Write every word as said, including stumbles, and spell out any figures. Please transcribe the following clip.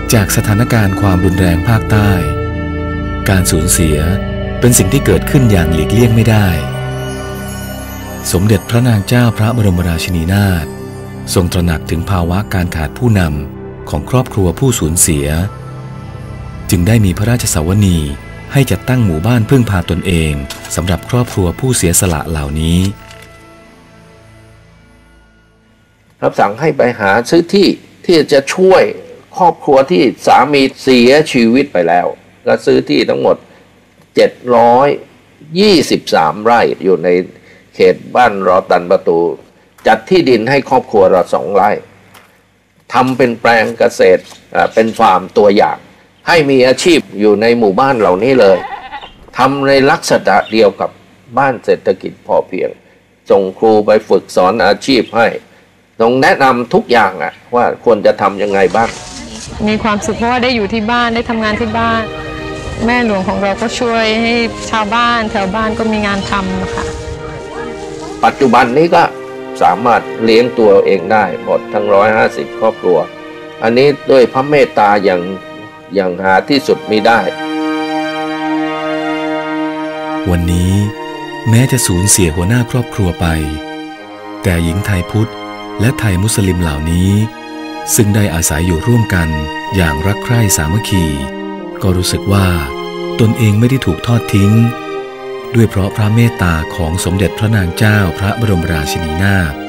จากสถานการณ์ความรุนแรงภาคใต้การสูญเสียเป็นสิ่งที่เกิดขึ้นอย่างหลีกเลี่ยงไม่ได้สมเด็จพระนางเจ้าพระบรมราชินีนาถทรงตระหนักถึงภาวะการขาดผู้นำของครอบครัวผู้สูญเสียจึงได้มีพระราชสวนีให้จัดตั้งหมู่บ้านพึ่งพาตนเองสำหรับครอบครัวผู้เสียสละเหล่านี้รับสั่งให้ไปหาซื้อที่ที่จะช่วยครอบครัวที่สามีเสียชีวิตไปแล้วก็ซื้อที่ทั้งหมดเจ็ดร้อยยี่สิบสามไร่อยู่ในเขตบ้านรอตันประตูจัดที่ดินให้ครอบครัวเราสองไร่ทำเป็นแปลงเกษตรเป็นฟาร์มตัวอย่างให้มีอาชีพอยู่ในหมู่บ้านเหล่านี้เลยทำในลักษณะเดียวกับบ้านเศรษฐกิจพอเพียงส่งครูไปฝึกสอนอาชีพให้ต้องแนะนำทุกอย่างอะว่าควรจะทำยังไงบ้างมีความสุขเพราะว่าได้อยู่ที่บ้านได้ทำงานที่บ้านแม่หลวงของเราก็ช่วยให้ชาวบ้านแถวบ้านก็มีงานทำค่ะปัจจุบันนี้ก็สามารถเลี้ยงตัวเองได้หมดทั้งร้อยห้าสิบครอบครัวอันนี้ด้วยพระเมตตาอย่างอย่างหาที่สุดมิได้วันนี้แม้จะสูญเสียหัวหน้าครอบครัวไปแต่หญิงไทยพุทธและไทยมุสลิมเหล่านี้ซึ่งได้อาศัยอยู่ร่วมกันอย่างรักใคร่สามัคคีก็รู้สึกว่าตนเองไม่ได้ถูกทอดทิ้งด้วยเพราะพระเมตตาของสมเด็จพระนางเจ้าพระบรมราชินีนาถ